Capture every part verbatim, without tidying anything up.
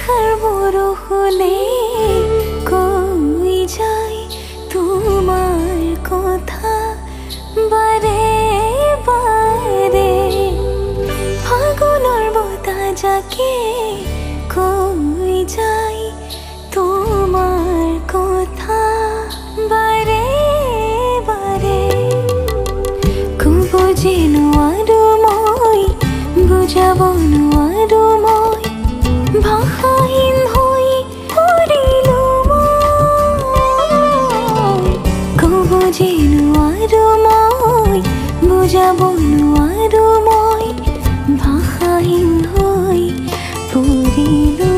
বাৰিষাৰ বৰষুণে কৈ যায় তোমাৰ কথা বাৰে বাৰে ফাগুনৰ বতাহ জাকে কৈ যায় তোমাৰ কথা বাৰে বাৰে ক'ব যে নোৱাৰো মই বুজাব নোৱাৰো মই ভাষাহীন হৈ পৰিলো মই ক'ব যে নোৱাৰো মই বুজাব নোৱাৰো মই ভাষাহীন হৈ পৰিলো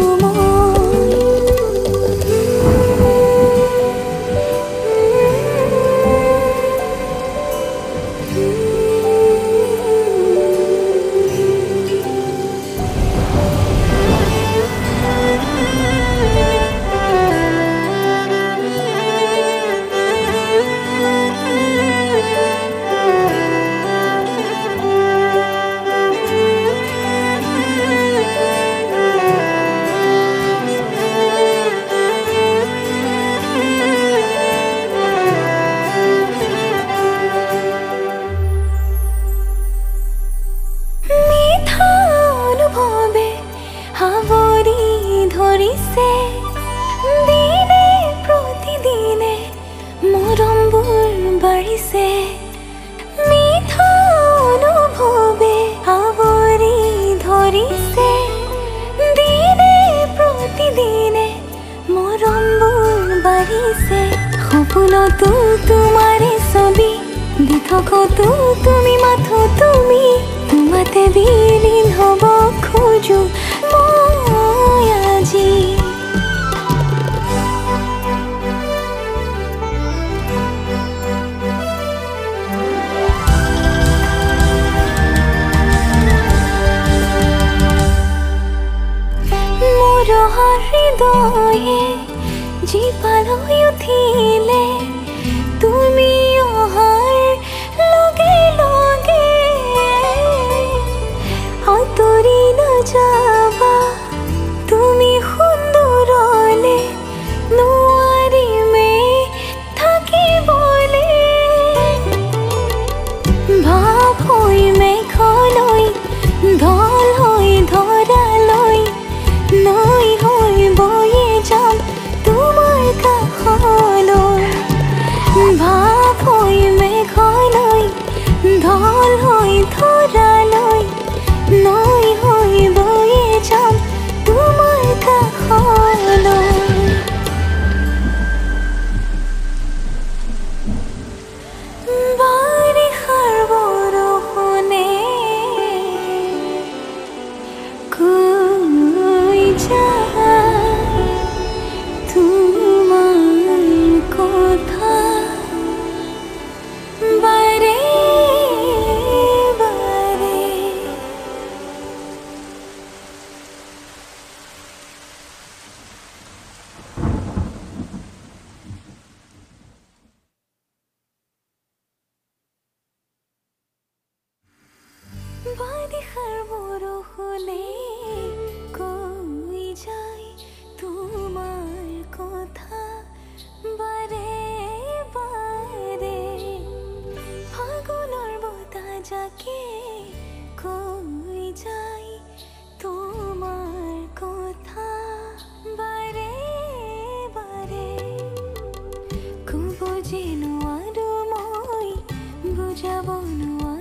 হাবৰি ধৰিছে দিনে প্ৰতিদিনে মৰমবোৰ বাঢ়িছে মিঠা অনুভৱে হাবৰি ধৰিছে দিনে প্ৰতিদিনে মৰমবোৰ বাঢ়িছে সপোনতো তোমাৰে ছবি দি থাকোঁতো তুমি মাথো তুমি তোমাতে বিলীন হ'ব খোজো মই আজি মোৰ হৃদয়ে জীপালৈ উঠিলে তুমি অহাৰ লগে লগে আঁতৰি নাযাবা তুমি সুন্দৰলে নোৱাৰিমে থাকিবলে ভাৱ হৈ মেঘলৈ ঢল হৈ ধৰালৈ নৈ হৈ বয়ে যাম তোমাৰ কাষলৈ ভাৱ হৈ মেঘলৈ ঢল হৈ ধৰালৈ নৈ হৈ বয়ে যাম তোমাৰ কাষলৈ বাৰিষাৰ বৰষুণে কৈ যায় তোমাৰ কথা বাৰে বাৰে বাৰিষাৰ বৰষুণে কৈ যায় তোমাৰ কথা বাৰে বাৰে ফাগুনৰ বতাহ জাকে কৈ যায় তোমাৰ কথা বাৰে বাৰে ক'ব যে নোৱাৰো মই বুজাব নোৱাৰো